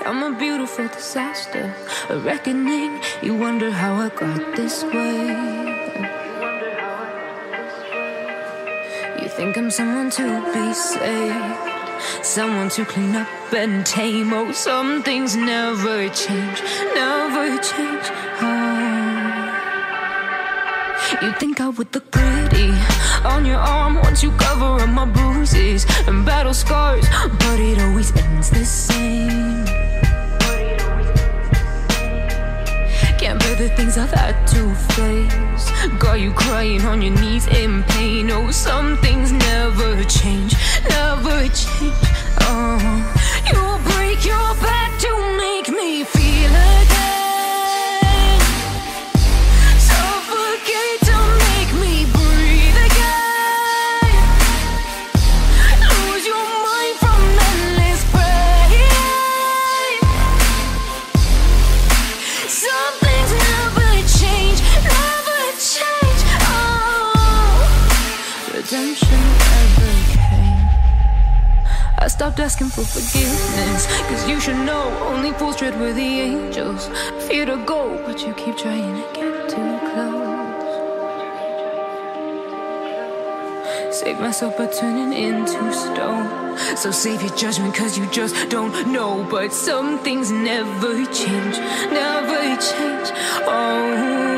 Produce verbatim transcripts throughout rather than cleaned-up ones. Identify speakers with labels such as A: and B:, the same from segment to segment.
A: I'm a beautiful disaster, a reckoning. You wonder how I got this way. You think I'm someone to be saved, someone to clean up and tame. Oh, some things never change, never change. Oh. You think I would look pretty on your arm once you cover up my bruises and battle scars, but it always ends the same. Can't bear the things I've had to face, got you crying on your knees in pain. Oh, some things never change, never change. Oh, you break your back to make me feel again, suffocate to make me breathe again, lose your mind from endless pain. Some things never change, never change. Oh, redemption never came. I stopped asking for forgiveness, cause you should know only fools tread where the angels fear to go, but you keep trying to get too close. Save myself by turning into stone, so save your judgment cause you just don't know. But some things never change, never change. Oh,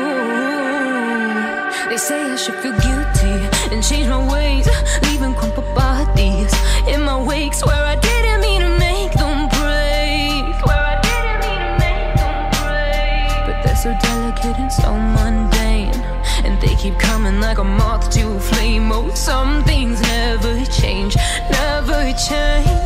A: they say I should feel guilty and change my ways, leaving crumpled bodies in my wake. Swear I didn't mean to make them break, swear I didn't mean to make them break. But they're so delicate and so mundane, and they keep coming like a moth to a flame. Oh, some things never change, never change.